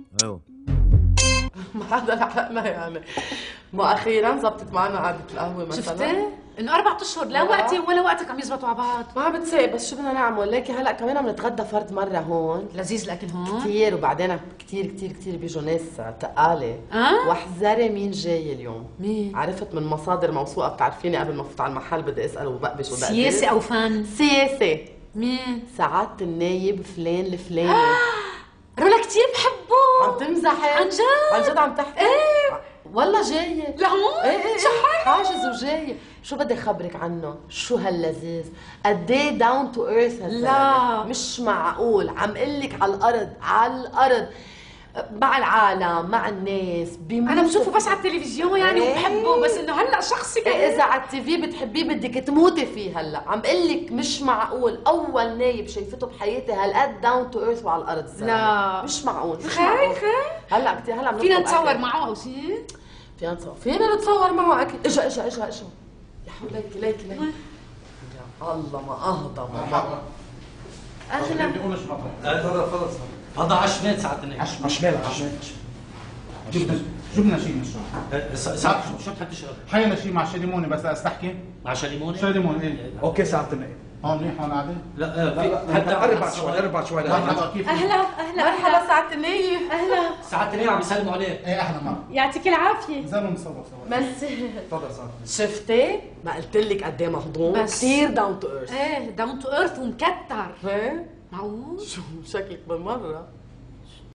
ايوه ما حدا لحقنا يعني. ما اخيرا زبطت معنا قعده القهوه مثلا. شفتي؟ انه 4 اشهر لا وقتي ولا وقتك عم يزبطوا على بعض. ما عم بتساق، بس شو بدنا نعمل؟ ليكي هلا كمان عم نتغدى فرد مره هون. لذيذ الاكل هون كثير، وبعدين كثير كثير كثير بيجوا ناس تقاله. واحذري مين جاي اليوم. مين؟ عرفت من مصادر موثوقه، بتعرفيني قبل ما افوت على المحل بدي اسال وبقبش ودقدق. سياسي او فن؟ سياسي. مين؟ سعادة النايب فلان الفلاني. رولا كثير بحبه. عم تمزحي؟ عن جد؟ عن جد عم تحكي؟ ايه والله جاية لهون؟ ايه حاجز وجاية. شو بدي خبرك عنه؟ شو هاللذيذ؟ قد ايه داون تو ايرث هالزلمة. لا مش معقول، عم قلك على الارض على الارض مع العالم مع الناس. انا بشوفه بس على التلفزيون يعني وبحبه، بس انه هلا شخصي اذا على التي في بتحبيه بدك تموتي فيه. هلا عم قلك مش معقول، اول نايب شايفته بحياتي هالقد داون تو ايرث وعلى الارض الزلمه. لا مش معقول، مش خي معقول. خي هلا كثير هلا فينا نتصور معه او شيء؟ فينا نتصور معه اكيد. اجا يا حول ليكي يا الله ما اهضم. اهلا. بدي اقول تفضل هذا عشمات ساعة النهي. عشمال جبنا شيء من الشغل. شو بتحب تشرب؟ حينا شيء مع شليموني بس استحكي. مع شليموني؟ شليموني ايه. اوكي ساعة النهي. هون منيح هون قاعدة؟ لا حتى قرب بعد شوي كيف؟ اهلا مرحبا سعادة النايب. اهلا. ساعة النهي عم يسلموا عليك. ايه اهلا مرة. يعطيك العافيه. زلمة مصور سوا. ميرسي. تفضل سعادة. شفتي؟ ما قلت لك قد ايه مهضوم؟ بس كثير داون تو ايرث. ايه داون تو ايرث ومكتر. ايه معقول؟ شو شكلك بالمرة.